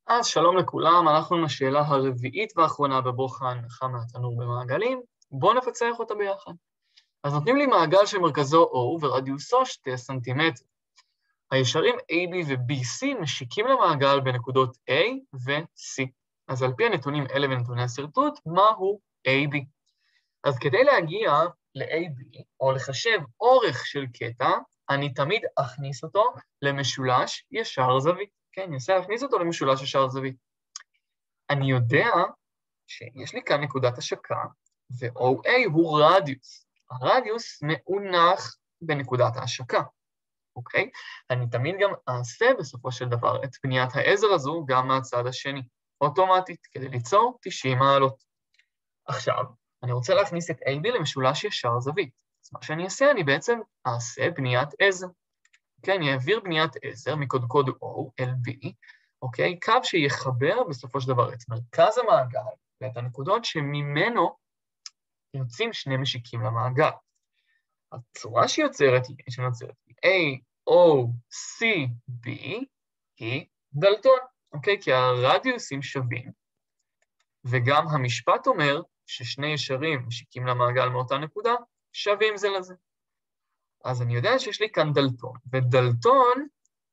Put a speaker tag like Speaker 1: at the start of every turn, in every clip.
Speaker 1: אז שלום לכולם, אנחנו לשאלה הרביעית והאחרונה בבוחן חם מהתנור במעגלים. בואו נפצח אותה ביחד. אז נותנים לי מעגל שמרכזו O ורדיוסו 2 סנטימטר. הישרים AB ו-BC משיקים למעגל בנקודות A ו-C. אז על פי הנתונים אלה ונתוני השרטוט, מהו AB? אז כדי להגיע ל-AB, או לחשב אורך של קטע, אני תמיד אכניס אותו למשולש ישר זווית. כן, אני אנסה להכניס אותו למשולש ישר זווית. אני יודע שיש לי כאן נקודת השקה, ו-OA הוא רדיוס. הרדיוס מאונח בנקודת ההשקה, אוקיי? אני תמיד גם אעשה בסופו של דבר את בניית העזר הזו גם מהצד השני, אוטומטית, כדי ליצור 90 מעלות. עכשיו, אני רוצה להכניס את AB למשולש ישר זווית. אז מה שאני אעשה, אני בעצם אעשה בניית עזר. אוקיי, אני אעביר בניית עזר מקודקוד O אל B, אוקיי? קו שיחבר בסופו של דבר את מרכז המעגל ואת הנקודות שממנו יוצאים שני משיקים למעגל. הצורה שיוצרת לי, A, O, C, B, היא דלתון, אוקיי? כי הרדיוסים שווים, וגם המשפט אומר ששני ישרים משיקים למעגל מאותה נקודה, שווים זה לזה. אז אני יודע שיש לי כאן דלתון, ודלתון,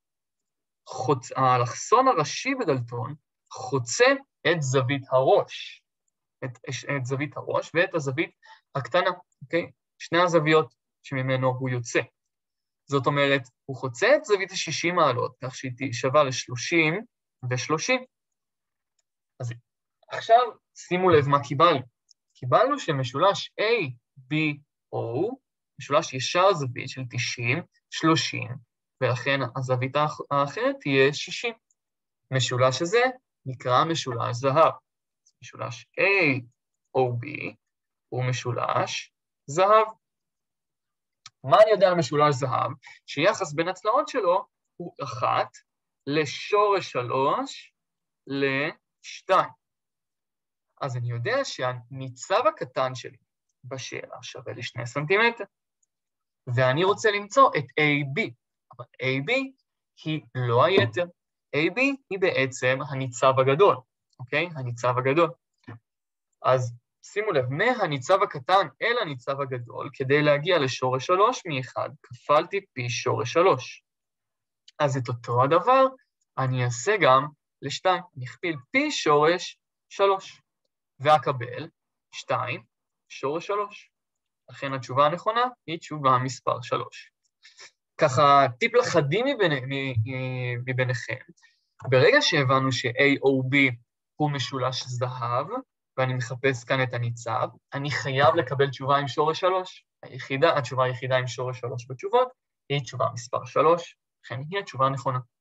Speaker 1: האלכסון הראשי בדלתון, חוצה את זווית הראש, את זווית הראש ואת הזווית הקטנה, אוקיי? שני הזוויות שממנו הוא יוצא. זאת אומרת, הוא חוצה את זווית ה-60 מעלות, כך שהיא שווה ל-30 ו-30. אז עכשיו שימו לב מה קיבלנו. קיבלנו שמשולש A, B, O, משולש ישר זווית של 90, 30, ולכן הזווית האחרת תהיה 60. משולש הזה נקרא משולש זהב. משולש A או B הוא משולש זהב. מה אני יודע על משולש זהב? שיחס בין הצלעות שלו הוא 1 לשורש 3 ל-2. אז אני יודע שהניצב הקטן שלי בשאלה שווה לי 2 סנטימטר. ואני רוצה למצוא את AB. אבל AB היא לא היתר. AB היא בעצם הניצב הגדול, אוקיי? הניצב הגדול. אז שימו לב, מהניצב הקטן אל הניצב הגדול, כדי להגיע לשורש 3 מ-1, כפלתי פי שורש 3. אז את אותו הדבר אני אעשה גם ל-2. אני אכפיל פי שורש 3. ואקבל 2 שורש 3. לכן התשובה הנכונה היא תשובה מספר 3. ככה, טיפ לחדים מביניכם. ברגע שהבנו ש-A או B הוא משולש זהב, ואני מחפש כאן את הניצב, אני חייב לקבל תשובה עם שורש 3. התשובה היחידה עם שורש 3 בתשובות היא תשובה מספר 3, לכן היא התשובה הנכונה.